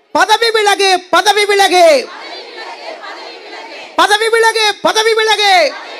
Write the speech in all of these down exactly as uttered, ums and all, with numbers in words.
பதவி விலகு, பதவி விலகு, பதவி விலகு, பதவி விலகு.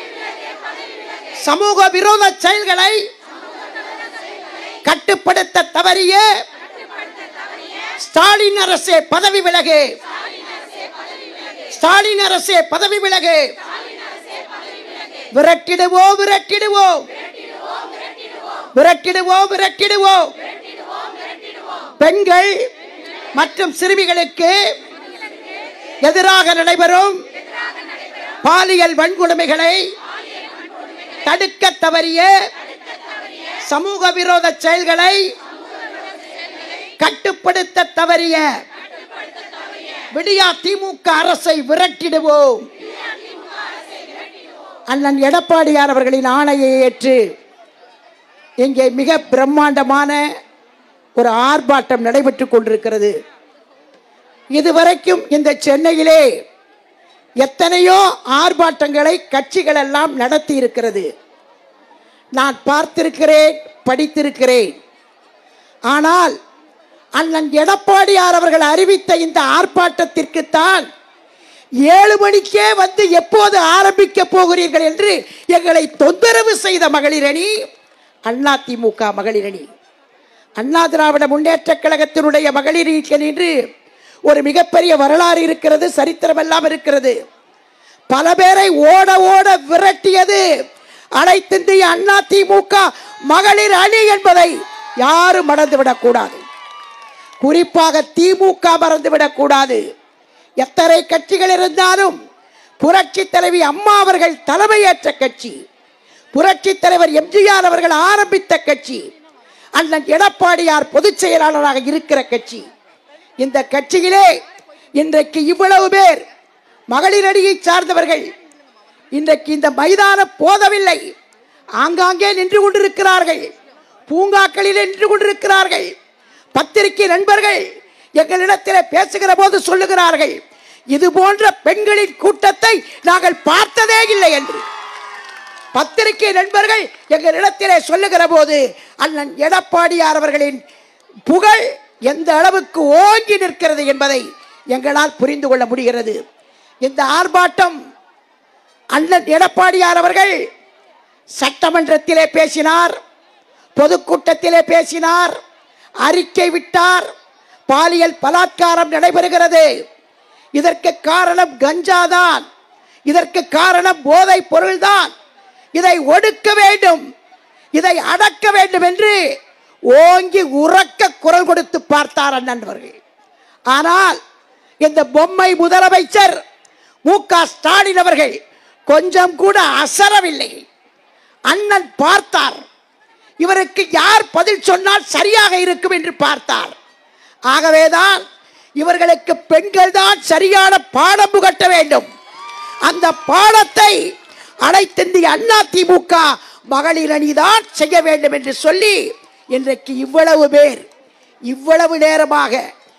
சமூக விரோத செயல்களை கட்டுப்படுத்த தவறிய ஸ்டாலின் அரசே பதவி விலகு, ஸ்டாலின் அரசே பதவி விலகு. விரட்டிடுவோம், விரட்டிடுவோம், விரட்டிடுவோம், விரட்டிடுவோம். பெண்கள் மற்றும் சிறுமிகளுக்கு எதிராக நடைபெறும் பாலியல் வன்கொடுமைகளை தடுக்க தவறிய சமூக விரோத செயல்களை கட்டுப்படுத்த தவறிய விடியா திமுக அரசை விரட்டிடுவோம். அண்ணன் எடப்பாடியார் அவர்களின் ஆணையை ஏற்று இங்கே மிக பிரம்மாண்டமான ஒரு ஆர்ப்பாட்டம் நடைபெற்றுக் கொண்டிருக்கிறது. இதுவரைக்கும் இந்த சென்னையிலே எத்தனையோ ஆர்ப்பாட்டங்களை கட்சிகள் எல்லாம் நடத்தி இருக்கிறது. நான் பார்த்திருக்கிறேன், படித்திருக்கிறேன். ஆனால் அண்ணன் எடப்பாடியார் அவர்கள் அறிவித்த இந்த ஆர்ப்பாட்டத்திற்கு தான் ஏழு மணிக்கே வந்து எப்போது ஆரம்பிக்க போகிறீர்கள் என்று எங்களை தொந்தரவு செய்த மகளிர் அணி அண்ணா திமுக மகளிர் அணி. அண்ணா திராவிட முன்னேற்ற கழகத்தினுடைய மகளிர் என்று ஒரு மிகப்பெரிய வரலாறு இருக்கிறது, சரித்திரம் எல்லாம் இருக்கிறது. பல பேரை ஓட ஓட விரட்டியது அனைத்திந்திய அண்ணா திமுக மகளிர் அணி என்பதை யாரும் மறந்துவிடக் கூடாது. குறிப்பாக திமுக மறந்துவிடக் கூடாது. எத்தனை கட்சிகள் இருந்தாலும் புரட்சி தலைவி அம்மா அவர்கள் தலைமையேற்ற கட்சி, புரட்சி தலைவர் எம்ஜிஆர் அவர்கள் ஆரம்பித்த கட்சி, அண்ணன் எடப்பாடியார் பொதுச் செயலாளராக இருக்கிற கட்சி. இந்த கட்சியிலே இன்றைக்கு இவ்வளவு பேர் மகளிர் அணியை சார்ந்தவர்கள் இன்றைக்கு இந்த மைதானம் போதவில்லை, ஆங்காங்கே நின்று கொண்டிருக்கிறார்கள், பூங்காக்களில் நின்று கொண்டிருக்கிறார்கள். பத்திரிகை நண்பர்கள் எங்களிடத்தில் பேசுகிற போது சொல்லுகிறார்கள், இது போன்ற பெண்களின் கூட்டத்தை நாங்கள் பார்த்ததே இல்லை என்று. பத்திரிகை நண்பர்கள் எங்களிடத்திலே சொல்லுகிற போது அண்ணன் எடப்பாடியார் அவர்களின் புகழ் எந்த அளவுக்கு ஓங்கி நிற்கிறது என்பதை எங்களால் புரிந்து கொள்ள முடிகிறது. இந்த ஆர்ப்பாட்டம் அண்ணன் எடப்பாடியார் அவர்கள் சட்டமன்றத்திலே பேசினார், பொதுக்கூட்டத்திலே பேசினார், அறிக்கை விட்டார். பாலியல் பலாத்காரம் நடைபெறுகிறது, இதற்கு காரணம் கஞ்சாதான், இதற்கு காரணம் போதைப் பொருள்தான், இதை ஒடுக்க வேண்டும், இதை அடக்க வேண்டும் என்று ஓங்கி உறக்க குரல் கொடுத்து பார்த்தார் அண்ணன் அவர்கள். ஆனால் இந்த பொம்மை முதலமைச்சர் மு க ஸ்டாலின் அவர்கள் கொஞ்சம் கூட அசரவில்லை. அண்ணன் பார்த்தார், இவருக்கு யார் பதில் சொன்னால் சரியாக இருக்கும் என்று பார்த்தார். ஆகவேதான் இவர்களுக்கு பெண்கள் தான் சரியான பாடம் புகட்ட வேண்டும். அந்த பாடத்தை அனைத்திந்திய அண்ணா திமுக மகளிர் அணிதான் செய்ய வேண்டும் என்று சொல்லி இன்றைக்கு இவ்வளவு பேர் இவ்வளவு நேரமாக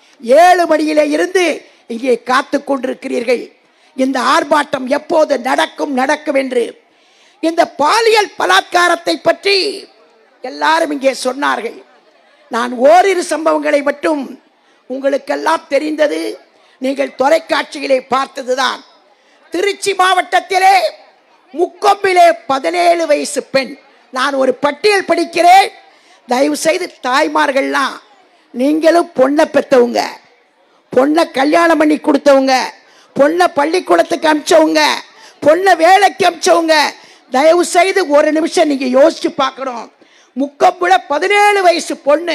ஏழு மணியிலே இருந்து இங்கே காத்து கொண்டிருக்கிறீர்கள். இந்த ஆர்ப்பாட்டம் எப்போது நடக்கும் நடக்கும் என்று. இந்த பாலியல் பலாத்காரத்தை பற்றி எல்லாரும் இங்கே சொன்னார்கள். நான் ஓரிரு சம்பவங்களை மட்டும் உங்களுக்கெல்லாம் தெரிந்தது, நீங்கள் தொலைக்காட்சியிலே பார்த்ததுதான். திருச்சி மாவட்டத்திலே முக்கொம்பிலே பதினேழு வயசு பெண், நான் ஒரு பட்டியல் படிக்கிறேன், தயவு செய்து தாய்மார்கள்லாம் நீங்களும் பொண்ணை பெற்றவங்க, பொண்ணை கல்யாணம் பண்ணி கொடுத்தவங்க, பொண்ணை பள்ளிக்கூடத்துக்கு அனுப்பிச்சவங்க, பொண்ணை வேலைக்கு அனுப்பிச்சவங்க, தயவு செய்து ஒரு நிமிஷம் நீங்க யோசிச்சு பார்க்கணும். முக்கொம்புல பதினேழு வயசு பொண்ணு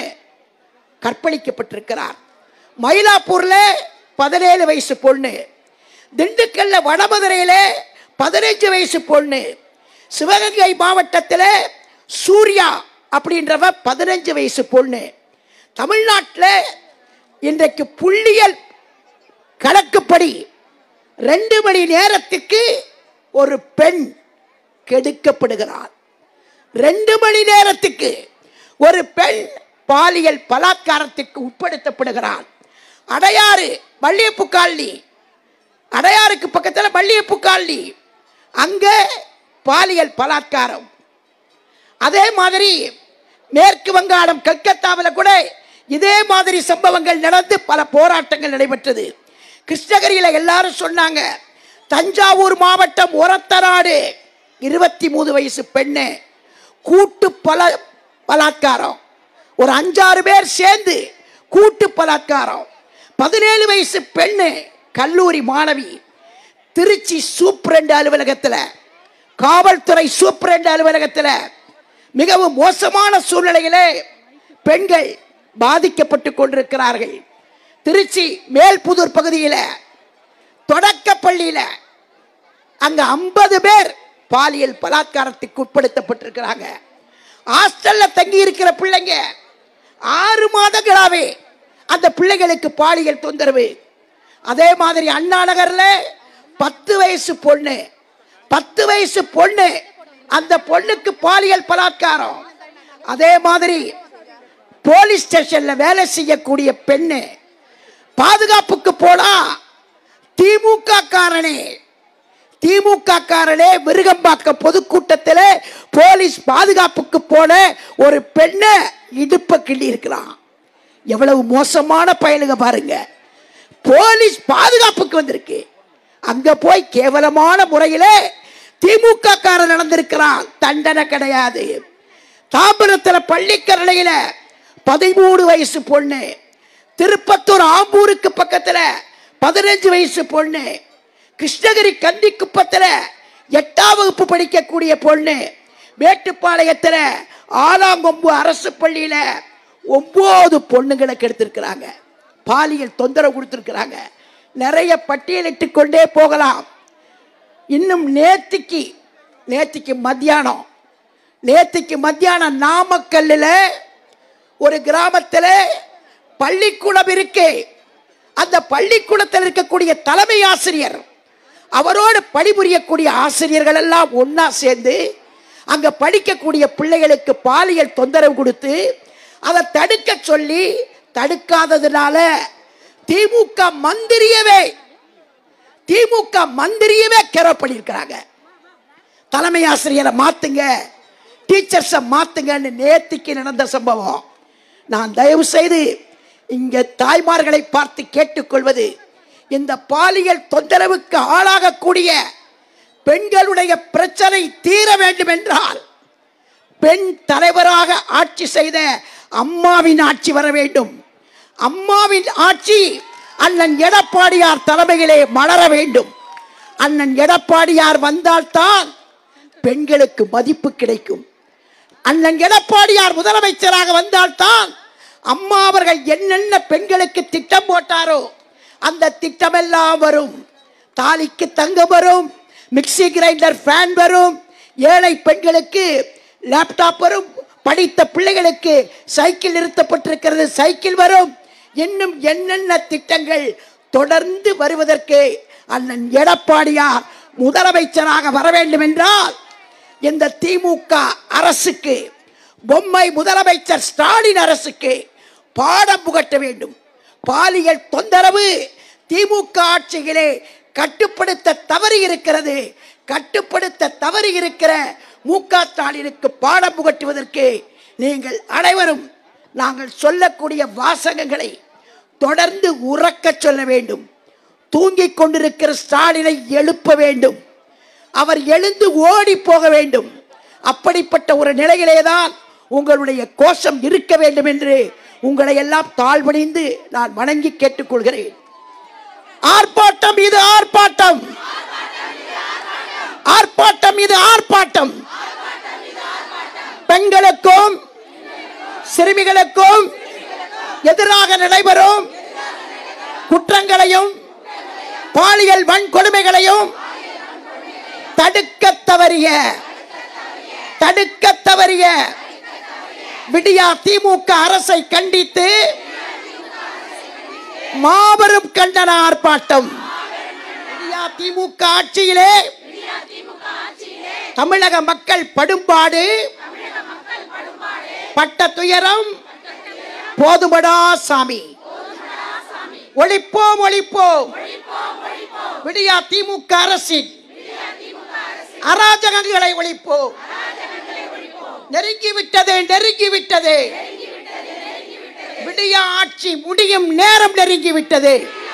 கற்பழிக்கப்பட்டிருக்கிறார். மயிலாப்பூர்ல பதினேழு வயசு பொண்ணு, திண்டுக்கல்ல வடமதுரையில பதினைஞ்சு வயசு பொண்ணு, சிவகங்கை மாவட்டத்தில் சூர்யா அப்படின்றவ பதினஞ்சு வயசு பொண்ணு. தமிழ்நாட்டில் இன்றைக்கு புள்ளியல் கணக்குப்படி ரெண்டு மணி நேரத்துக்கு ஒரு பெண் கெடுக்கப்படுகிறார். ரெண்டு மணி நேரத்துக்கு ஒரு பெண் பாலியல் பலாத்காரத்துக்கு உட்படுத்தப்படுகிறார். அடையாறு மல்லியப்பு காலனி, அடையாருக்கு பக்கத்தில் மல்லியப்பு காலனி, அங்க பாலியல் பலாத்காரம். அதே மாதிரி மேற்கு வங்காளம் கல்கத்தாவில் கூட இதே மாதிரி சம்பவங்கள் நடந்து பல போராட்டங்கள் நடைபெற்றது. கிருஷ்ணகிரியில எல்லாரும் சொன்னாங்க, தஞ்சாவூர் மாவட்டம் ஒரத்தநாடு இருபத்தி மூணு வயசு பெண்ணு கூட்டு பல பலாத்காரம், ஒரு அஞ்சாறு பேர் சேர்ந்து கூட்டு பலாத்காரம். பதினேழு வயசு பெண்ணு கல்லூரி மாணவி திருச்சி சூப்பரண்ட் அலுவலகத்தில், காவல்துறை சூப்பரண்ட் அலுவலகத்தில் மிகவும் மோசமான சூழ்நிலையிலே பெண்கள் பாதிக்கப்பட்டு கொண்டிருக்கிறார்கள். திருச்சி மேல்புதூர் பகுதியில் தொடக்க பள்ளியில் அங்க ஐம்பது பேர் பாலியல் பலாத்காரத்துக்கு உட்படுத்தப்பட்டிருக்கிறாங்க. ஹாஸ்டல்ல தங்கி இருக்கிற பிள்ளைங்க ஆறு மாதங்களாவே அந்த பிள்ளைகளுக்கு பாலியல் தொந்தரவு. அதே மாதிரி அண்ணா நகர்ல பத்து வயசு பொண்ணு பத்து வயசு பொண்ணு அந்த பொண்ணுக்கு பாலியல் பலாத்காரம். அதே மாதிரி போலீஸ் ஸ்டேஷன்ல வேலை செய்யக்கூடிய பெண்ணு பாதுகாப்புக்கு போனா திமுக காரனே திமுக காரனே விருகம்பாக்கம் பொதுக்கூட்டத்தில் போலீஸ் பாதுகாப்புக்கு போன ஒரு பெண்ணை இடுப்ப கிள்ளி இருக்கிறான். எவ்வளவு மோசமான பயலுங்க பாருங்க. போலீஸ் பாதுகாப்புக்கு வந்திருக்கு, அங்க போய் கேவலமான முறையிலே திமுக காரன் நடந்திருக்கிறான். தண்டனை கிடையாது. தாம்பரத்தில் பள்ளிக்கரணையில பதிமூணு வயசு பொண்ணு, திருப்பத்தூர் ஆம்பூருக்கு பக்கத்துல பதினஞ்சு வயசு பொண்ணு, கிருஷ்ணகிரி கண்டிக்குப்பத்தில் எட்டாம் வகுப்பு படிக்கக்கூடிய பொண்ணு, மேட்டுப்பாளையத்தில் ஆலாங்கொம்பு அரசு பள்ளியில ஒன்பது பொண்ணுங்களுக்கு எடுத்திருக்கிறாங்க, பாலியல் தொந்தரவு கொடுத்திருக்கிறாங்க. நிறைய பட்டியலிட்டு கொண்டே போகலாம். இன்னும் நேத்திக்கு நேத்திக்கு மத்தியானம் நேத்திக்கு மத்தியானம் நாமக்கல்லில் ஒரு கிராமத்தில் பள்ளிக்கூடம் இருக்கு. அந்த பள்ளிக்கூடத்தில் இருக்கக்கூடிய தலைமை ஆசிரியர், அவரோடு பணிபுரியக்கூடிய ஆசிரியர்கள் எல்லாம் ஒன்னா சேர்ந்து அங்க படிக்கக்கூடிய பிள்ளைகளுக்கு பாலியல் தொந்தரவு கொடுத்து அதை தடுக்க சொல்லி தடுக்காததுனால திமுக மந்திரியவே திமுக மந்திரியவே கேரப் பண்ணியிருக்கிறாங்க. தலைமை ஆசிரியரை மாத்துங்க, டீச்சர்ஸை மாத்துங்கன்னு நேத்திக்கு நடந்த சம்பவம். நான் தயவு செய்து இங்க தாய்மார்களை பார்த்து கேட்டுக்கொள்வது, இந்த பாலியல் தொந்தரவுக்கு ஆளாகக்கூடிய பெண்களுடைய பிரச்சனை தீர வேண்டும் என்றால் பெண் தலைவராக ஆட்சி செய்த அம்மாவின் ஆட்சி வர வேண்டும். அம்மாவின் ஆட்சி அண்ணன் எடப்பாடியார் தலைமையிலே மலர வேண்டும். அண்ணன் எடப்பாடியார் வந்தால்தான் பெண்களுக்கு மதிப்பு கிடைக்கும். அண்ணன் எடப்பாடியார் முதலமைச்சராக வந்தால்தான் அம்மா அவர்கள் என்னென்ன பெண்களுக்கு திட்டம் போட்டாரோ அந்த திட்டமெல்லாம் வரும். தாலிக்கு தங்கம் வரும், மிக்சி கிரைண்டர் ஃபேன் வரும், ஏழை பெண்களுக்கு லேப்டாப் வரும், படித்த பிள்ளைகளுக்கு சைக்கிள் நிறுத்தப்பட்டிருக்கிறது சைக்கிள் வரும். இன்னும் என்னென்ன திட்டங்கள் தொடர்ந்து வருவதற்கு அண்ணன் எடப்பாடியார் முதலமைச்சராக வர வேண்டும் என்றால் இந்த திமுக அரசுக்கு, பொம்மை முதலமைச்சர் ஸ்டாலின் அரசுக்கு பாடம் புகட்ட வேண்டும். பாலியல் தொந்தரவு திமுக ஆட்சியிலே கட்டுப்படுத்த தவறி இருக்கிறது. கட்டுப்படுத்த தவறி இருக்கிற மு க ஸ்டாலினுக்கு பாடம் புகட்டுவதற்கு நீங்கள் அனைவரும் நாங்கள் சொல்லக்கூடிய வாசகங்களை தொடர்ந்து உறக்க சொல்ல வேண்டும். தூங்கிக் கொண்டிருக்கிற ஸ்டாலினை எழுப்ப வேண்டும். அவர் எழுந்து ஓடி போக வேண்டும். அப்படிப்பட்ட ஒரு நிலையிலேதான் உங்களுடைய கோஷம் இருக்க வேண்டும் என்று உங்களை எல்லாம் தாழ்வணிந்து நான் வணங்கி கேட்டுக்கொள்கிறேன். ஆர்ப்பாட்டம் இது ஆர்ப்பாட்டம், ஆர்ப்பாட்டம் இது ஆர்ப்பாட்டம். பெண்களுக்கும் சிறுமிகளுக்கும் எதிராக நடைபெறும் குற்றங்களையும் பாலியல் வன்கொடுமைகளையும் தடுக்க தவறிய தடுக்க தவறிய விடியா திமுக அரசை கண்டித்து மாபெரும் கண்டன ஆர்ப்பாட்டம். விடியா திமுக ஆட்சியிலே தமிழக மக்கள் படும்பாடு பட்ட துயரம் போதுமடா சாமி. ஒழிப்போம் ஒழிப்போம் விடியா திமுக அரசின் அராஜகங்களை ஒழிப்போம். நெருங்கிவிட்டது நெருங்கிவிட்டது விடிய ஆட்சி முடியும் நேரம் நெருங்கிவிட்டது.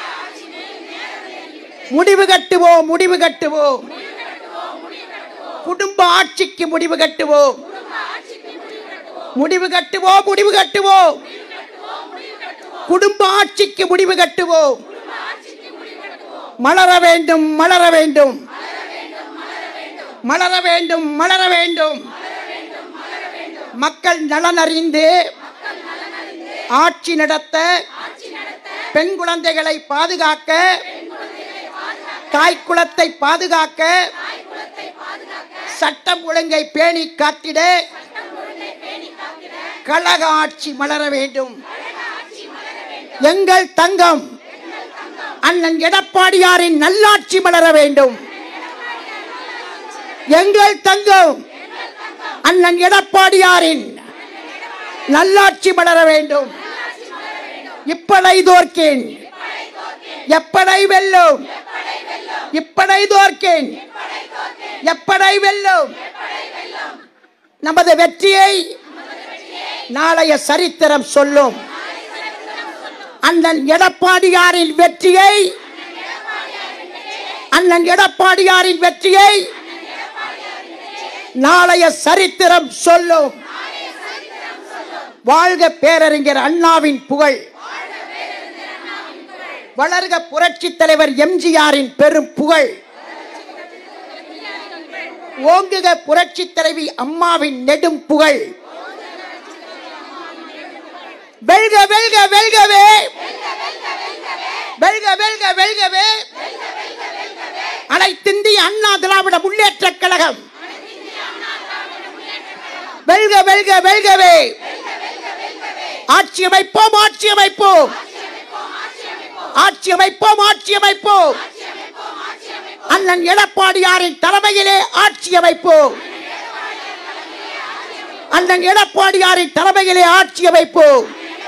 முடிவு கட்டுவோம், முடிவு கட்டுவோம். குடும்ப ஆட்சிக்கு முடிவு கட்டுவோம், முடிவு கட்டுவோம், முடிவு கட்டுவோம். குடும்ப ஆட்சிக்கு முடிவு கட்டுவோம். மலர வேண்டும், மலர வேண்டும், மலர வேண்டும், மலர வேண்டும். மக்கள் நலன் அறிந்து ஆட்சி நடத்த, பெண் குழந்தைகளை பாதுகாக்க, தாய் குலத்தை பாதுகாக்க, சட்டம் ஒழுங்கை பேணி காத்திட கழக ஆட்சி மலர வேண்டும். எங்கள் தங்கம் அண்ணன் எடப்பாடியாரின் நல்லாட்சி மலர வேண்டும். எங்கள் தங்கம் அண்ணன் எடப்பாடியாரின் நல்லாட்சி மலர வேண்டும். இப்படை தோற்கேன், எப்படை வெல்லும். இப்படை தோற்கேன், எப்படை வெல்லும். நமது வெற்றியை நாளைய சரித்திரம் சொல்லும். அண்ணன் எடப்பாடியாரின் வெற்றியை அண்ணன் எடப்பாடியாரின் வெற்றியை நாளைய சரித்திரம் சொல்லும். வாழ்க பேரறிஞர் அண்ணாவின் புகழ், வளர்க புரட்சி தலைவர் எம்ஜிஆரின் பெரும் புகழ், ஓங்குக புரட்சி தலைவி அம்மாவின் நெடும் புகழ். வெல்க வெல்க வெல்கவே, வெல்க வெல்க வெல்கவே அனைத்திந்திய அண்ணா திராவிட முன்னேற்ற கழகம். வெல்க வெல்க வெல்கவே. ஆட்சி அமைப்போம், ஆட்சி அமைப்போம், ஆட்சி அமைப்போம், ஆட்சி அமைப்போம். அண்ணன் எடப்பாடியாரின் தலைமையிலே ஆட்சி அமைப்போம். அண்ணன் எடப்பாடியாரின் தலைமையிலே ஆட்சி அமைப்போம்.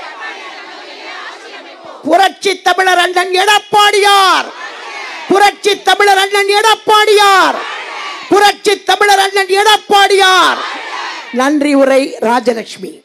புரட்சி தமிழர் அண்ணன் எடப்பாடியார், புரட்சி தமிழர் அண்ணன் எடப்பாடியார், புரட்சி தமிழர் அண்ணன் எடப்பாடியார். நன்றி. உரை ராஜலட்சுமி.